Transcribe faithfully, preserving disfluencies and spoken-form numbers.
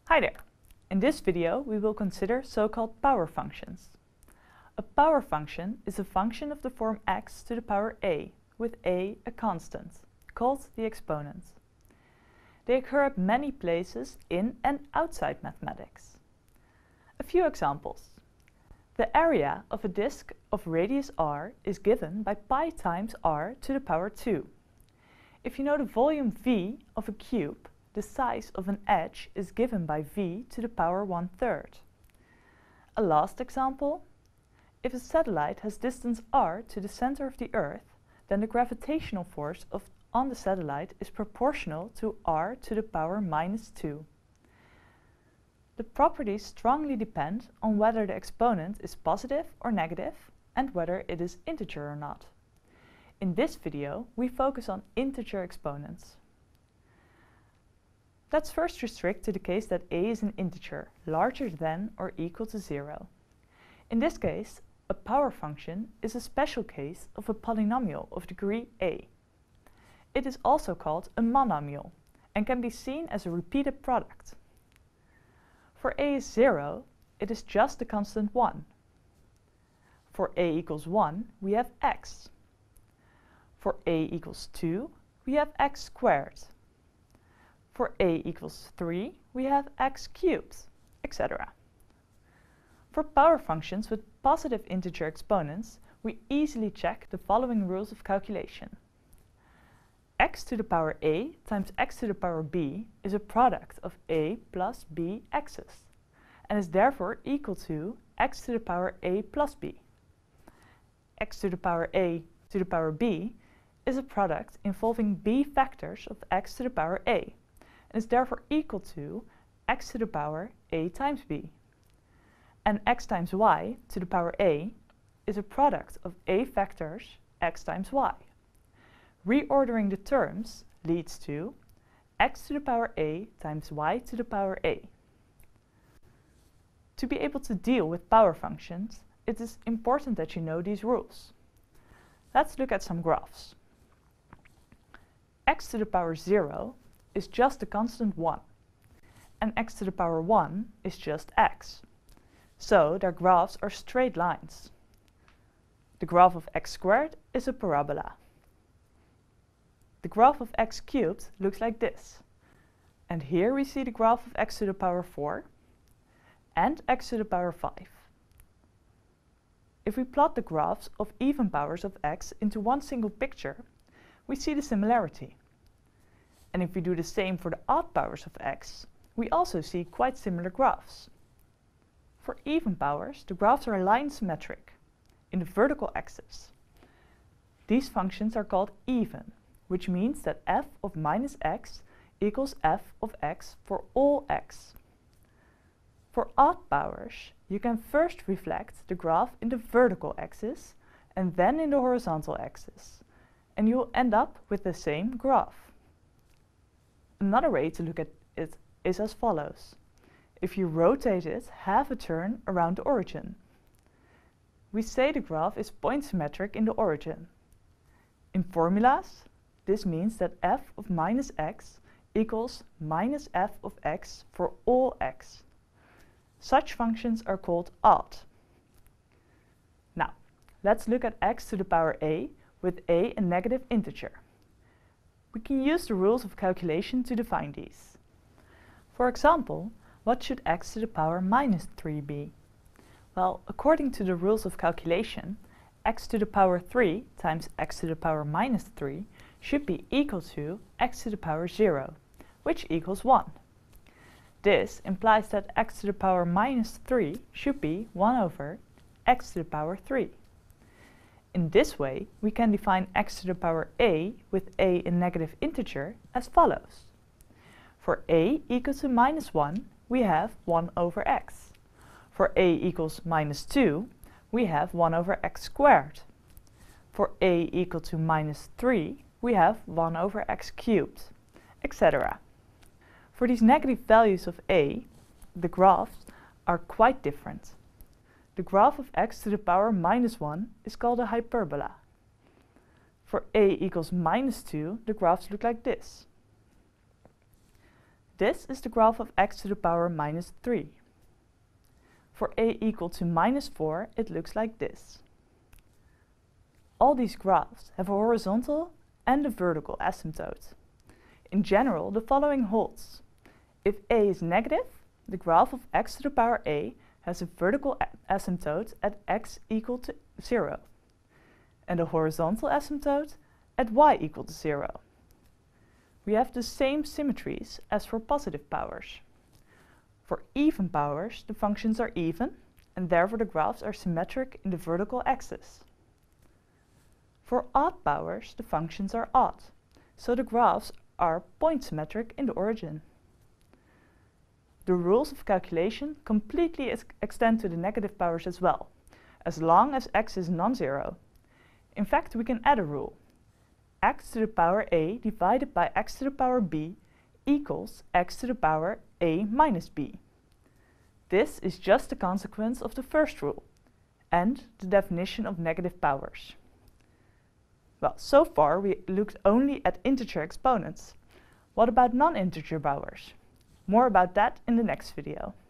Hi there! In this video we will consider so-called power functions. A power function is a function of the form x to the power a, with a a constant, called the exponent. They occur at many places in and outside mathematics. A few examples. The area of a disk of radius r is given by pi times r to the power two. If you know the volume v of a cube, the size of an edge is given by v to the power one third. A last example. If a satellite has distance r to the center of the Earth, then the gravitational force of, on the satellite is proportional to r to the power minus two. The properties strongly depend on whether the exponent is positive or negative and whether it is integer or not. In this video, we focus on integer exponents. Let's first restrict to the case that a is an integer, larger than or equal to zero. In this case, a power function is a special case of a polynomial of degree a. It is also called a monomial and can be seen as a repeated product. For a is zero, it is just the constant one. For a equals one, we have x. For a equals two, we have x squared. For a equals three, we have x cubed, et cetera. For power functions with positive integer exponents, we easily check the following rules of calculation. X to the power a times x to the power b is a product of a plus b x's, and is therefore equal to x to the power a plus b. X to the power a to the power b is a product involving b factors of x to the power a, and is therefore equal to x to the power a times b. And x times y to the power a is a product of a factors x times y. Reordering the terms leads to x to the power a times y to the power a. To be able to deal with power functions, it is important that you know these rules. Let's look at some graphs. X to the power zero is just the constant one, and x to the power one is just x. So their graphs are straight lines. The graph of x squared is a parabola. The graph of x cubed looks like this. And here we see the graph of x to the power four and x to the power five. If we plot the graphs of even powers of x into one single picture, we see the similarity. And if we do the same for the odd powers of x, we also see quite similar graphs. For even powers, the graphs are line symmetric in the vertical axis. These functions are called even, which means that f of minus x equals f of x for all x. For odd powers, you can first reflect the graph in the vertical axis and then in the horizontal axis, and you will end up with the same graph. Another way to look at it is as follows. If you rotate it half a turn around the origin, we say the graph is point symmetric in the origin. In formulas, this means that f of minus x equals minus f of x for all x. Such functions are called odd. Now, let's look at x to the power a with a a negative integer. We can use the rules of calculation to define these. For example, what should x to the power minus three be? Well, according to the rules of calculation, x to the power three times x to the power minus three should be equal to x to the power zero, which equals one. This implies that x to the power minus three should be one over x to the power three. In this way, we can define x to the power a with a a negative integer as follows. For a equals to minus one, we have one over x. For a equals minus two, we have one over x squared. For a equal to minus three, we have one over x cubed, et cetera. For these negative values of a, the graphs are quite different. The graph of x to the power minus one is called a hyperbola. For a equals minus two, the graphs look like this. This is the graph of x to the power minus three. For a equal to minus four, it looks like this. All these graphs have a horizontal and a vertical asymptote. In general, the following holds. If a is negative, the graph of x to the power a has a vertical asymptote at x equal to zero, and a horizontal asymptote at y equal to zero. We have the same symmetries as for positive powers. For even powers, the functions are even, and therefore the graphs are symmetric in the vertical axis. For odd powers, the functions are odd, so the graphs are point symmetric in the origin. The rules of calculation completely ex extend to the negative powers as well, as long as x is non-zero. In fact, we can add a rule. X to the power a divided by x to the power b equals x to the power a minus b. This is just a consequence of the first rule and the definition of negative powers. Well, so far we looked only at integer exponents. What about non-integer powers? More about that in the next video.